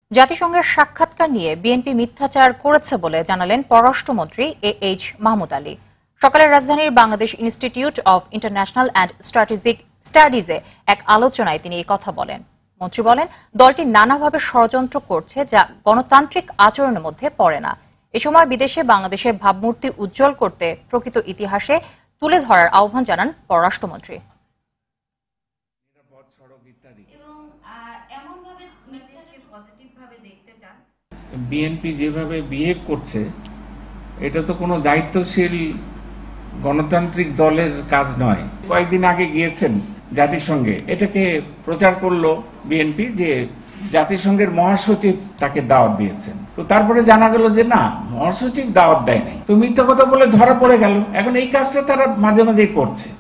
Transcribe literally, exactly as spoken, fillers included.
জাতিসংঘের সাক্ষাৎকার নিয়ে বিএনপি মিথ্যাচার করেছে বলে জানালেন পররাষ্ট্রমন্ত্রী এ এইচ মাহমুদ আলী। সকালে রাজধানীর Bangladesh institute of international and strategic স্টাডিজে এক আলোচনায় তিনি এই কথা বলেন। মন্ত্রী বলেন, দলটি নানাভাবে ষড়যন্ত্র করছে, যা গণতান্ত্রিক আচরণের মধ্যে পড়ে না। এ সময় বিদেশে বাংলাদেশের ভাবমূর্তি উজ্জ্বল করতে প্রকৃত ইতিহাসে তুলে ধরার আহ্বান জানান পররাষ্ট্রমন্ত্রী। বিএনপি যেভাবে বিহেভ করছে, এটা তো কোনো দায়িত্বশীল গণতান্ত্রিক দলের কাজ নয়। কয়েকদিন আগে গিয়েছেন জাতিসংঘে, এটাকে প্রচার করলো বিএনপি যে জাতিসংঘের মহাসচিব তাকে দাওয়াত দিয়েছেন। তো তারপরে জানা গেল যে না, মহাসচিব দাওয়াত দেয় নাই, তো মিথ্যা কথা বলে ধরা পড়ে গেল। এখন এই কাজটা তারা মাঝে মাঝেই করছে।